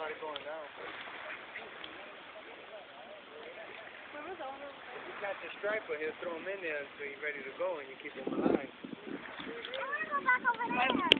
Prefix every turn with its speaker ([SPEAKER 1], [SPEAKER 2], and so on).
[SPEAKER 1] started going down. You catch a striper, he'll throw him in there until he's ready to go, and you keep him alive.
[SPEAKER 2] I want to go back over there.